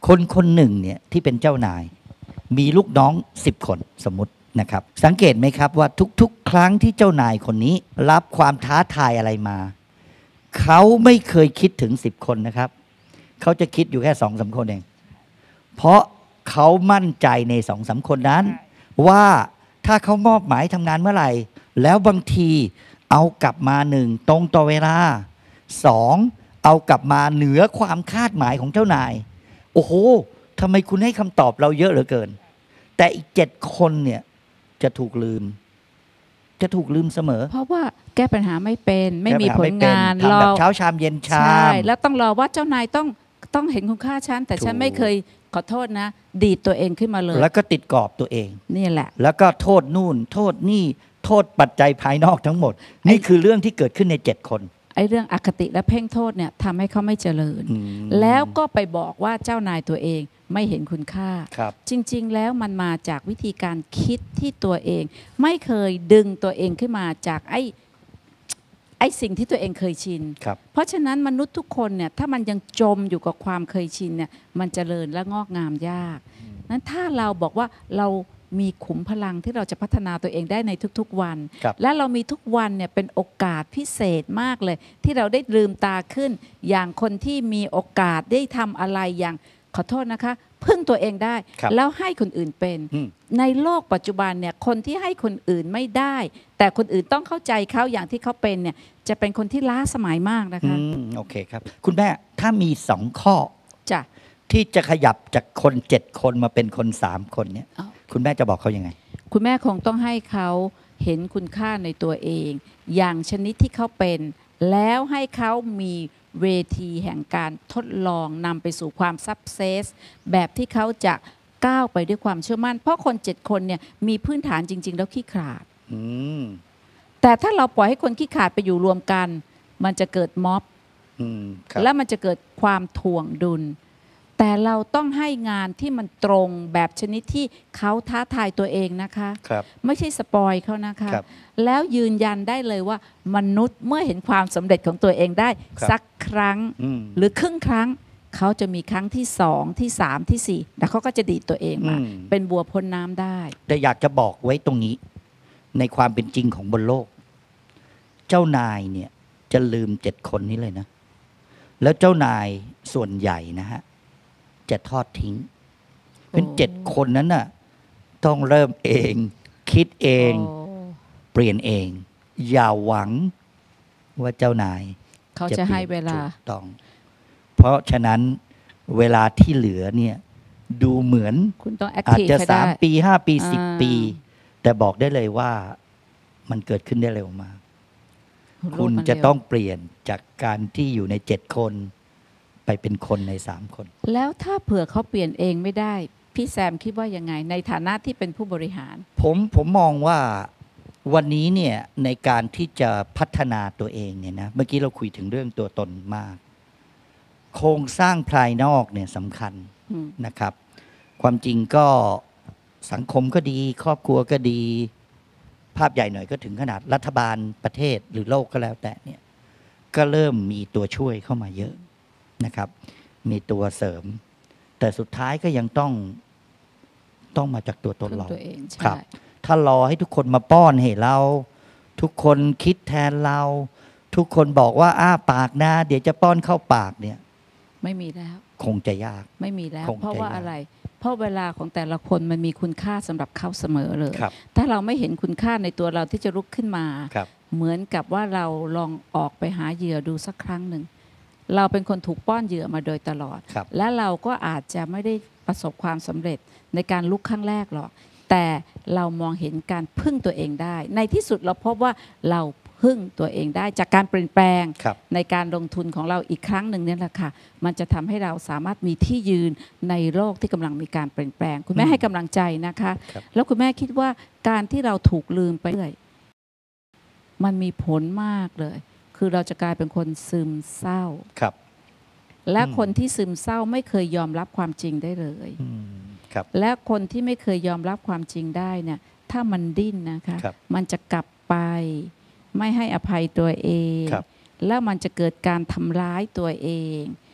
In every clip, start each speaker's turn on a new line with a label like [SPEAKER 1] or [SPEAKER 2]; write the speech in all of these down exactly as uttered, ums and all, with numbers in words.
[SPEAKER 1] คนคนหนึ่งเนี่ยที่เป็นเจ้านายมีลูกน้องสิบคนสมมุตินะครับสังเกตไหมครับว่าทุกๆครั้งที่เจ้านายคนนี้รับความท้าทายอะไรมาเขาไม่เคยคิดถึงสิบคนนะครับเขาจะคิดอยู่แค่สองสามคนเองเพราะเขามั่นใจในสองสามคนนั้นว่าถ้าเขามอบหมายทำงานเมื่อไหร่แล้วบางทีเอากลับมาหนึ่งตรงต่อเวลาสองเอากลับมาเหนือความคาดหมายของเจ้านายโอ้โหทำไมคุณให้คำตอบเราเยอะเหลือเกินแต่อีกเจ็ดคนเนี่ยจะถูกลืมจะถูกลืมเสมอ
[SPEAKER 2] เพราะว่าแก้ปัญหาไม่เป็นไม่มีผลงาน
[SPEAKER 1] ทำแบบเช้าชามเย็นชามใช่
[SPEAKER 2] แล้วต้องรอว่าเจ้านายต้องต้องเห็นคุณค่าฉันแต่ฉันไม่เคยขอโทษนะดีดตัวเองขึ้นมาเลย
[SPEAKER 1] แล้วก็ติดกรอบตัวเอง
[SPEAKER 2] นี่แหละ
[SPEAKER 1] แล้วก็โทษนู่นโทษนี่โทษปัจจัยภายนอกทั้งหมดนี่คือเรื่องที่เกิดขึ้นในเจ็ดคน
[SPEAKER 2] ไอ้เรื่องอคติและเพ่งโทษเนี่ยทำให้เขาไม่เจริญแล้วก็ไปบอกว่าเจ้านายตัวเองไม่เห็นคุณค่าจริงๆแล้วมันมาจากวิธีการคิดที่ตัวเองไม่เคยดึงตัวเองขึ้นมาจากไอ้ไอ้สิ่งที่ตัวเองเคยชินเพราะฉะนั้นมนุษย์ทุกคนเนี่ยถ้ามันยังจมอยู่กับความเคยชินเนี่ยมันเจริญและงอกงามยากนั้นถ้าเราบอกว่าเรามีขุมพลังที่เราจะพัฒนาตัวเองได้ในทุกๆวันและเรามีทุกวันเนี่ยเป็นโอกาสพิเศษมากเลยที่เราได้ลืมตาขึ้นอย่างคนที่มีโอกาสได้ทำอะไรอย่างขอโทษนะคะพึ่งตัวเองได้แล้วให้คนอื่นเป็นในโลกปัจจุบันเนี่ยคนที่ให้คนอื่นไม่ได้แต่คนอื่นต้องเข้าใจเขาอย่างที่เขาเป็นเนี่ยจะเป็นคนที่ล้าสมัยมากนะคะ
[SPEAKER 1] โอเคครับคุณแม่ถ้ามีสองข้อ
[SPEAKER 2] จ้ะ
[SPEAKER 1] ที่จะขยับจากคนเจ็ดคนมาเป็นคนสามคนเนี่ยคุณแม่จะบอกเขายังไง
[SPEAKER 2] คุณแม่คงต้องให้เขาเห็นคุณค่าในตัวเองอย่างชนิดที่เขาเป็นแล้วให้เขามีเวทีแห่งการทดลองนำไปสู่ความซักเซสแบบที่เขาจะก้าวไปด้วยความเชื่อมั่นเพราะคนเจ็ดคนเนี่ยมีพื้นฐานจริงๆแล้วขี้ขลาดแต่ถ้าเราปล่อยให้คนขี้ขลาดไปอยู่รวมกันมันจะเกิดม็อบและมันจะเกิดความถ่วงดุลแต่เราต้องให้งานที่มันตรงแบบชนิดที่เขาท้าทายตัวเองนะคะไม่ใช่สปอยเขานะคะแล้วยืนยันได้เลยว่ามนุษย์เมื่อเห็นความสำเร็จของตัวเองได้สักครั้งหรือครึ่งครั้งเขาจะมีครั้งที่สองที่สามที่สี่แล้วเขาก็จะดีดตัวเองมาเป็นบัวพ้นน้ำได้
[SPEAKER 1] แต่อยากจะบอกไว้ตรงนี้ในความเป็นจริงของบนโลกเจ้านายเนี่ยจะลืมเจ็ดคนนี้เลยนะแล้วเจ้านายส่วนใหญ่นะฮะจะทอดทิ้งเป็นเจ็ดคนนั้นน่ะต้องเริ่มเองคิดเองเปลี่ยนเองอย่าหวังว่าเจ้านาย
[SPEAKER 2] เขาจะให้เวลา
[SPEAKER 1] ต้องเพราะฉะนั้นเวลาที่เหลือเนี่ยดูเหมือนอาจจะสามปีห้าปีสิบปีแต่บอกได้เลยว่ามันเกิดขึ้นได้เร็วมากคุณจะต้องเปลี่ยนจากการที่อยู่ในเจ็ดคนไปเป็นคนในสามคน
[SPEAKER 2] แล้วถ้าเผื่อเขาเปลี่ยนเองไม่ได้พี่แซมคิดว่ายังไงในฐานะที่เป็นผู้บริหาร
[SPEAKER 1] ผมผมมองว่าวันนี้เนี่ยในการที่จะพัฒนาตัวเองเนี่ยนะเมื่อกี้เราคุยถึงเรื่องตัวตนมากโครงสร้างภายนอกเนี่ยสำคัญนะครับความจริงก็สังคมก็ดีครอบครัวก็ดีภาพใหญ่หน่อยก็ถึงขนาดรัฐบาลประเทศหรือโลกก็แล้วแต่เนี่ยก็เริ่มมีตัวช่วยเข้ามาเยอะนะครับมีตัวเสริมแต่สุดท้ายก็ยังต้องต้องมาจากตัวตนเราครับถ้ารอให้ทุกคนมาป้อนให้เราทุกคนคิดแทนเราทุกคนบอกว่าอ้าปากนะเดี๋ยวจะป้อนเข้าปากเนี่ย
[SPEAKER 2] ไม่มีแล้ว
[SPEAKER 1] คงจะยาก
[SPEAKER 2] ไม่มีแล้วเพราะว่าอะไรเพราะเวลาของแต่ละคนมันมีคุณค่าสำหรับเขาเสมอเลยถ้าเราไม่เห็นคุณค่าในตัวเราที่จะลุกขึ้นมาเหมือนกับว่าเราลองออกไปหาเหยื่อดูสักครั้งหนึ่งเราเป็นคนถูกป้อนเหยื่อมาโดยตลอดและเราก็อาจจะไม่ได้ประสบความสำเร็จในการลุกครั้งแรกหรอกแต่เรามองเห็นการพึ่งตัวเองได้ในที่สุดเราพบว่าเราพึ่งตัวเองได้จากการเปลี่ยนแปลงในการลงทุนของเราอีกครั้งหนึ่งนี่แหละค่ะมันจะทำให้เราสามารถมีที่ยืนในโลกที่กำลังมีการเปลี่ยนแปลงคุณแม่ให้กำลังใจนะคะแล้วคุณแม่คิดว่าการที่เราถูกลืมไปเรื่อยมันมีผลมากเลยคือเราจะกลายเป็นคนซึมเศร้า
[SPEAKER 1] ครับ
[SPEAKER 2] และคนที่ซึมเศร้าไม่เคยยอมรับความจริงได้เลยและคนที่ไม่เคยยอมรับความจริงได้เนี่ยถ้ามันดิ้นนะคะมันจะกลับไปไม่ให้อภัยตัวเองแล้วมันจะเกิดการทำร้ายตัวเอง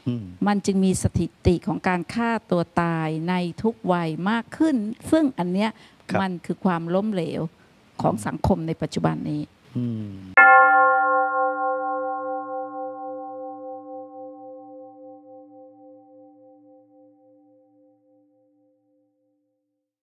[SPEAKER 2] มันจึงมีสถิติของการฆ่าตัวตายในทุกวัยมากขึ้นซึ่งอันเนี้ยมันคือความล้มเหลวของสังคมในปัจจุบันนี้